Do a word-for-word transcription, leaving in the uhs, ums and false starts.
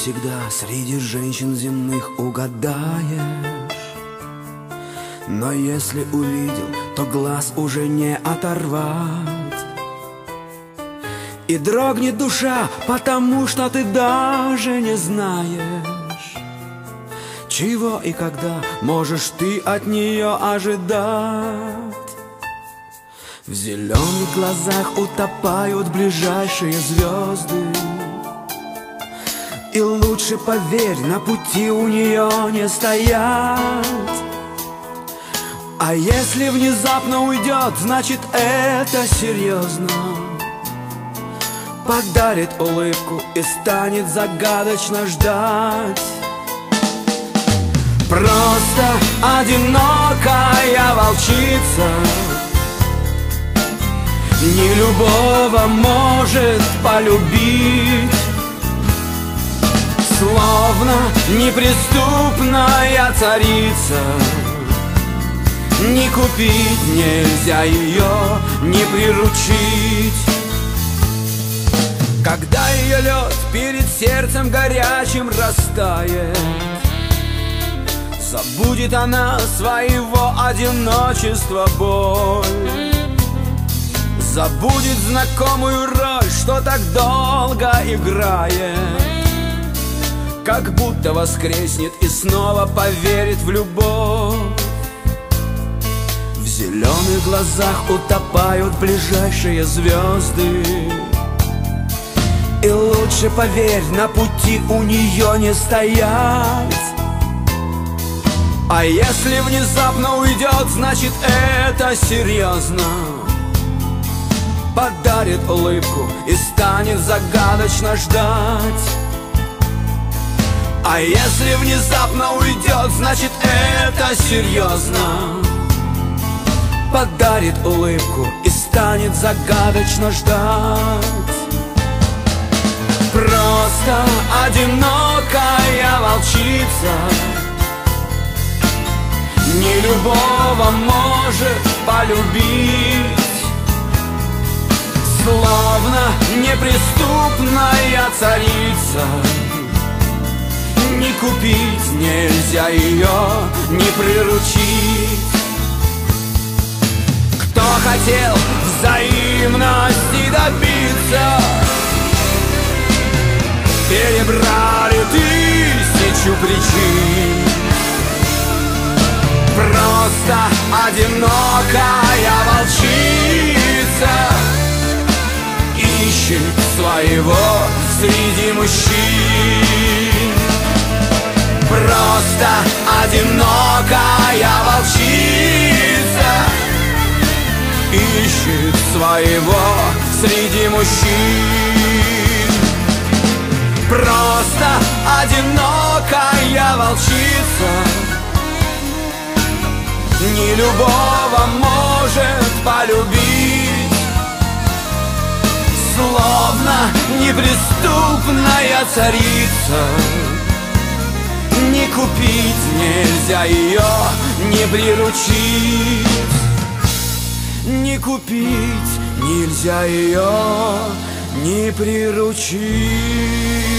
всегда среди женщин земных угадаешь, но если увидел, то глаз уже не оторвать. И дрогнет душа, потому что ты даже не знаешь, чего и когда можешь ты от нее ожидать. В зеленых глазах утопают ближайшие звезды, и лучше, поверь, на пути у нее не стоять. А если внезапно уйдет, значит это серьезно. Подарит улыбку и станет загадочно ждать. Просто одинокая волчица не любого может полюбить. Словно неприступная царица, не купить нельзя ее, не приручить. Когда ее лед перед сердцем горячим растает, забудет она своего одиночества боль. Забудет знакомую роль, что так долго играет, как будто воскреснет и снова поверит в любовь. В зеленых глазах утопают ближайшие звезды, и лучше, поверь, на пути у нее не стоять. А если внезапно уйдет, значит это серьезно. Подарит улыбку и станет загадочно ждать. А если внезапно уйдет, значит это серьезно. Подарит улыбку и станет загадочно ждать. Просто одинокая волчица не любого может полюбить. Словно неприступная царица, не купить нельзя ее, не приручить. Кто хотел взаимности добиться, перебрали тысячу причин. Просто одинокая волчица ищет своего среди мужчин. Просто одинокая волчица ищет своего среди мужчин. Просто одинокая волчица не любого может полюбить. Словно неприступная царица, не купить нельзя ее, не приручить. Не купить нельзя ее, не приручить.